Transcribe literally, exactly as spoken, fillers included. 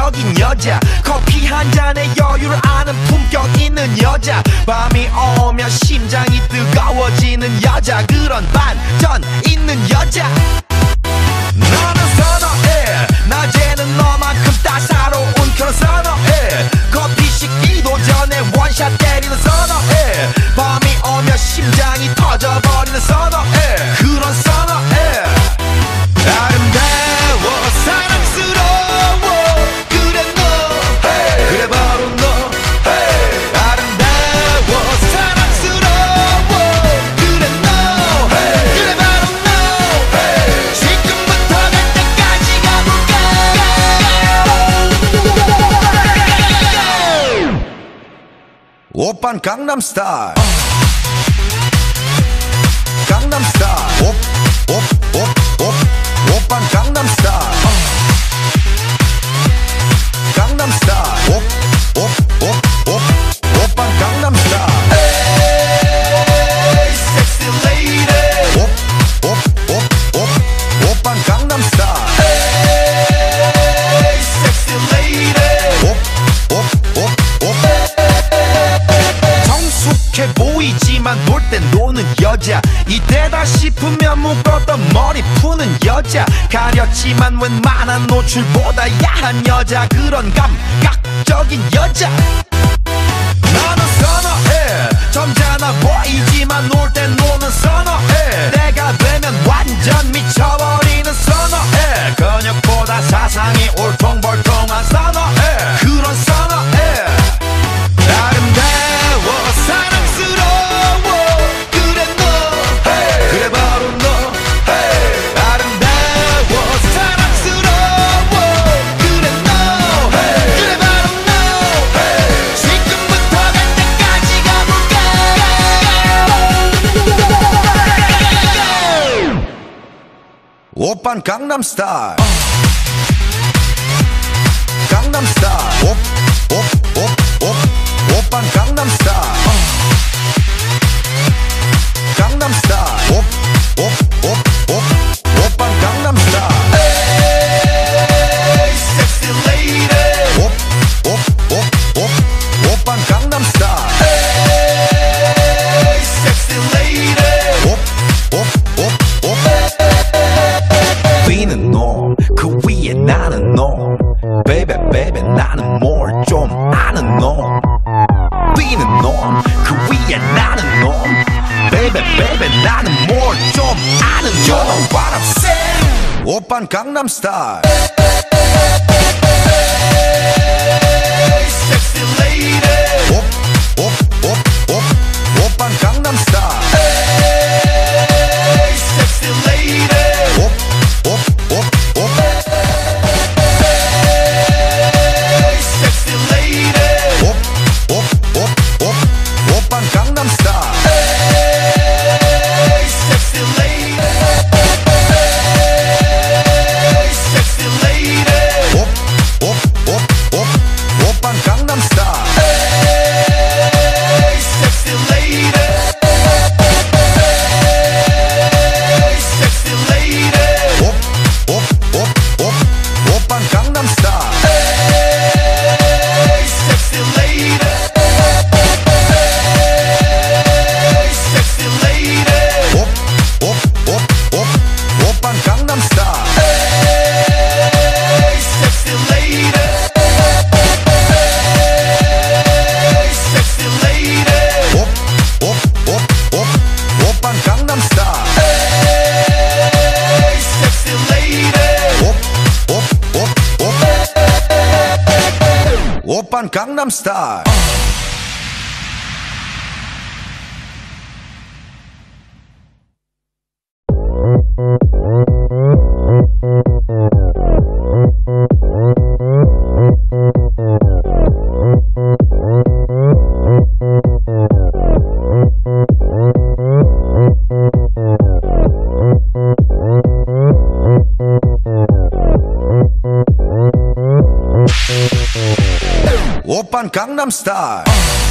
매력적인 여자 커피 한 잔에 여유를 아는 품격 있는 여자 밤이 오면 심장이 뜨거워지는 여자 그런 반전 있는 여자 너는 선어해 낮에는 너만큼 따사로운 그런 선어해 커피 식기도 전에 원샷 때리는 선어해 밤이 오면 심장이 터져버리는 선어해 그런 선어해 아름다워 사랑스러워 그래 너 hey. 그래 바로 너 hey. 아름다워 사랑스러워 그래 너 hey. 그래 바로 너 hey. 지금부터 갈 때까지 가볼까 오빤 강남스타일 강남스타일 옵, 옵, 옵, 옵 오빤 강남스타일 강남스타일 옵, 옵, 옵, 옵 오빤 강남스타일 에이 섹시 레이디 옵, 옵, 옵, 옵 오빤 강남스타일 에이 섹시 레이디 옵, 옵, 옵, 옵 성숙해 보이지만 놀 땐 노는 여자 이때다 싶으면 묶었던 머리 푸는 여자 가렸지만 웬만한 노출보다 야한 여자 그런 감각적인 여자 나는 선어해 점잖아 보이지만 놀 땐 노는 선어해 내가 되면 완전 미쳐버리는 선어해 근육보다 사상이 울퉁불퉁한 선어해 그런 선어해 아름다워 사랑스러워 그래 너 hey. 그래 바로 너 hey. 아름다워 사랑스러워 그래 너 hey. 그래 바로 너 hey. 지금부터 갈 때까지 가볼까 오빤 강남스타일 강남스타일 옵, 옵, 옵, 옵 오빤 강남스타일 강남스타일 옵, 옵, 옵, 옵 오빤 강남스타일 에이 섹시 레이디 옵, 옵, 옵, 옵 오빤 강남스타일 에이 섹시 레이디 옵, 옵, 옵, 옵 뛰는 놈 그 위에 나는 놈 Baby baby 나는 뭘 좀 아는 놈 뛰는 놈 그 위에 나는 놈 Baby baby 나는 뭘 좀 아는 놈 You know what I'm saying 오빤 강남스타일 Sexy lady 옵, 옵, 옵, 옵 오빤 강남스타일 Sexy lady 옵, 옵, 옵, 옵 Sexy lady 옵, 옵, 옵, 옵 오빤 강남스타일 Sexy lady Sexy lady 옵, 옵, 옵, 옵 오빤 강남스타일 Sexy lady Sexy lady 옵, 옵, 옵, 옵 오빤 강남스타일 Sexy lady Sexy lady 옵, 옵, 옵, 옵 오빤 강남스타일 Sexy lady Sexy lady 옵, 옵, 옵, 옵 오빤 강남스타일 Sexy lady 옵, 옵, 옵, 옵 오빤 강남스타일 오빤 강남스타일